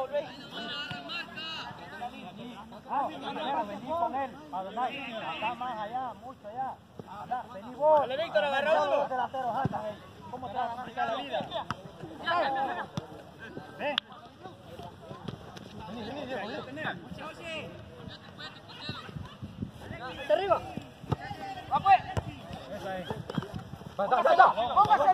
Vení con él. Acá más allá, mucho allá. Vení vos. Dale, Víctor, agarra uno. Los delanteros jaltan ahí. ¿Cómo te vas a complicar la vida? Ven. Vení, Diego. ¡Está arriba! ¡Va pues! Esa es. ¡Póngase!